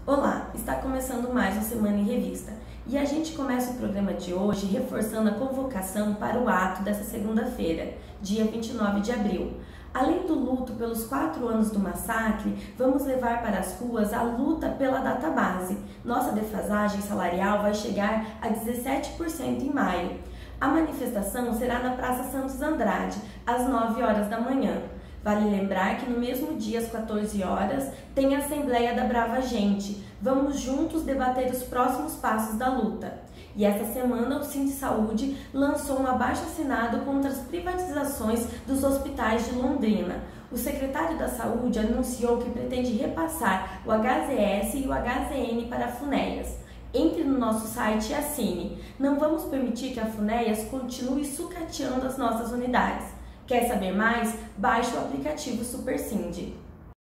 Olá, está começando mais uma Semana em Revista e a gente começa o programa de hoje reforçando a convocação para o ato dessa segunda-feira, dia 29 de abril. Além do luto pelos 4 anos do massacre, vamos levar para as ruas a luta pela database. Nossa defasagem salarial vai chegar a 17% em maio. A manifestação será na Praça Santos Andrade, às 9 horas da manhã. Vale lembrar que no mesmo dia, às 14 horas, tem a Assembleia da Brava Gente. Vamos juntos debater os próximos passos da luta. E esta semana o Sindsaúde lançou um abaixo-assinado contra as privatizações dos hospitais de Londrina. O secretário da Saúde anunciou que pretende repassar o HZS e o HZN para a Funeias. Entre no nosso site e assine. Não vamos permitir que a Funeias continue sucateando as nossas unidades. Quer saber mais? Baixe o aplicativo SuperSind.